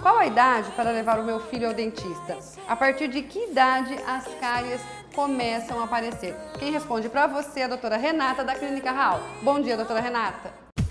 Qual a idade para levar o meu filho ao dentista? A partir de que idade as cáries começam a aparecer? Quem responde para você é a doutora Renata, da Clínica Raal. Bom dia, doutora Renata.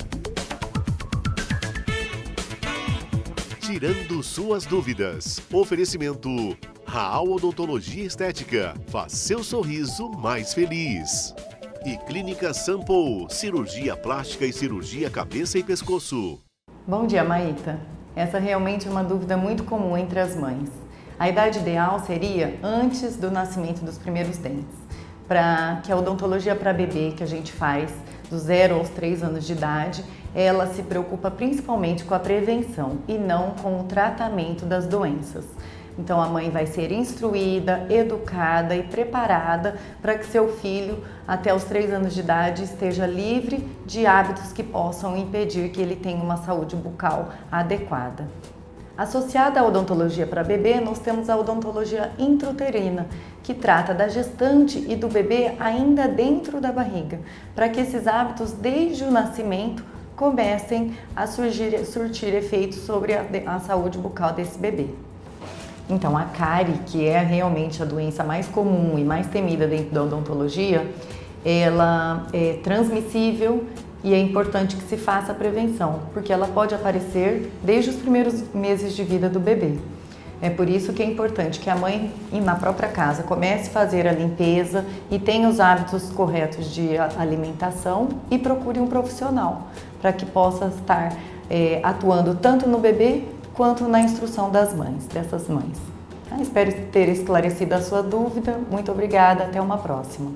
Tirando suas dúvidas. Oferecimento Raal Odontologia Estética. Faz seu sorriso mais feliz. E Clínica Sample, cirurgia plástica e cirurgia cabeça e pescoço. Bom dia, Maíta. Essa realmente é uma dúvida muito comum entre as mães. A idade ideal seria antes do nascimento dos primeiros dentes, para que a odontologia para bebê que a gente faz do 0 aos 3 anos de idade, ela se preocupa principalmente com a prevenção e não com o tratamento das doenças. Então a mãe vai ser instruída, educada e preparada para que seu filho, até os 3 anos de idade, esteja livre de hábitos que possam impedir que ele tenha uma saúde bucal adequada. Associada à odontologia para bebê, nós temos a odontologia intrauterina, que trata da gestante e do bebê ainda dentro da barriga, para que esses hábitos desde o nascimento comecem a surtir efeitos sobre a saúde bucal desse bebê. Então, a cárie, que é realmente a doença mais comum e mais temida dentro da odontologia, ela é transmissível e é importante que se faça a prevenção, porque ela pode aparecer desde os primeiros meses de vida do bebê. É por isso que é importante que a mãe, na própria casa, comece a fazer a limpeza e tenha os hábitos corretos de alimentação e procure um profissional, para que possa estar atuando tanto no bebê quanto na instrução dessas mães. Espero ter esclarecido a sua dúvida. Muito obrigada, até uma próxima.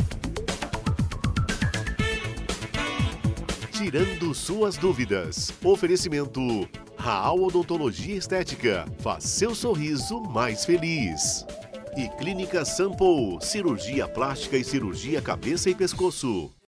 Tirando suas dúvidas. Oferecimento Raal Odontologia Estética. Faz seu sorriso mais feliz. E Clínica Sample, cirurgia plástica e cirurgia cabeça e pescoço.